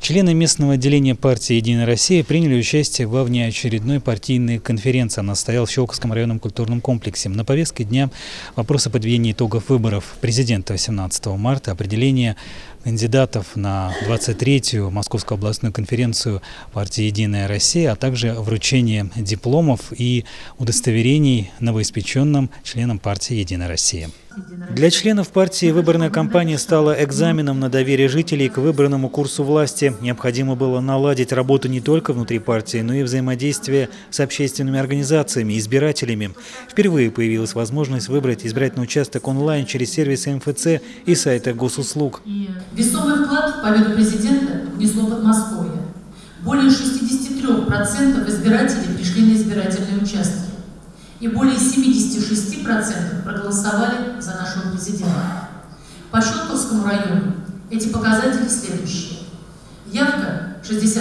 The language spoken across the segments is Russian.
Члены местного отделения партии «Единая Россия» приняли участие во внеочередной партийной конференции. Она состоялась в Щелковском районном культурном комплексе. На повестке дня вопросы подведения итогов выборов президента 18 марта, определение кандидатов на 23-ю Московскую областную конференцию партии «Единая Россия», а также вручение дипломов и удостоверений новоиспеченным членам партии «Единая Россия». Для членов партии выборная кампания стала экзаменом на доверие жителей к выбранному курсу власти. Необходимо было наладить работу не только внутри партии, но и взаимодействие с общественными организациями, избирателями. Впервые появилась возможность выбрать избирательный участок онлайн через сервисы МФЦ и сайты госуслуг. Весомый вклад в победу президента внесло Подмосковье. Более 63% избирателей пришли на избирательные участки. И более 76% проголосовали за нашего президента. По Щелковскому району эти показатели следующие. Явка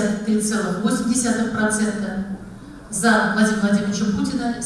63,8%, за Владимира Владимировича Путина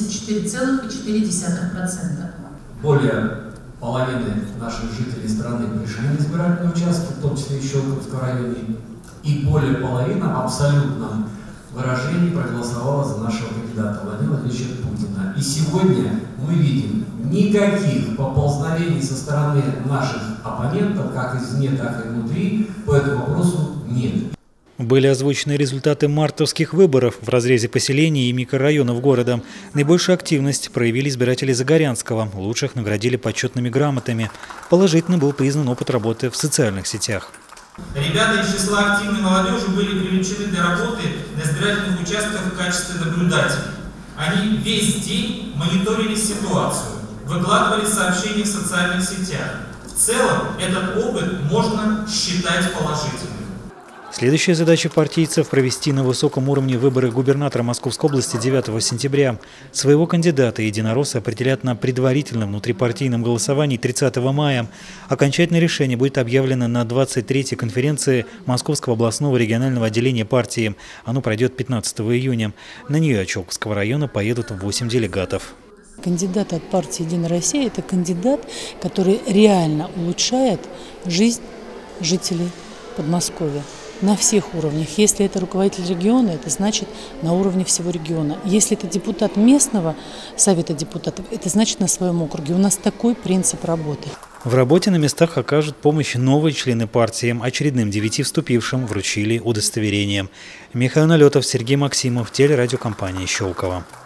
74,4%. Более половины наших жителей страны пришли на избирательные участки, в том числе и Щелковского района, и более половины в абсолютном выражении проголосовала за нашего кандидата Владимира Владимировича Путина. И сегодня мы видим, никаких поползновений со стороны наших оппонентов, как извне, так и внутри, по этому вопросу нет. Были озвучены результаты мартовских выборов в разрезе поселений и микрорайонов города. Наибольшую активность проявили избиратели Загорянского. Лучших наградили почетными грамотами. Положительно был признан опыт работы в социальных сетях. Ребята из числа активной молодежи были привлечены для работы на избирательных участках в качестве наблюдателей. Они весь день мониторили ситуацию, выкладывали сообщения в социальных сетях. В целом, этот опыт можно считать положительным. Следующая задача партийцев – провести на высоком уровне выборы губернатора Московской области 9 сентября. Своего кандидата единороссы определят на предварительном внутрипартийном голосовании 30 мая. Окончательное решение будет объявлено на 23-й конференции Московского областного регионального отделения партии. Оно пройдет 15 июня. На нее от Щелковского района поедут 8 делегатов. Кандидат от партии «Единая Россия» – это кандидат, который реально улучшает жизнь жителей Подмосковья. На всех уровнях. Если это руководитель региона, это значит на уровне всего региона. Если это депутат местного совета депутатов, это значит на своем округе. У нас такой принцип работы. В работе на местах окажут помощь новые члены партии. Очередным 9 вступившим вручили удостоверение. Михаил Налетов, Сергей Максимов, телерадиокомпания «Щелково».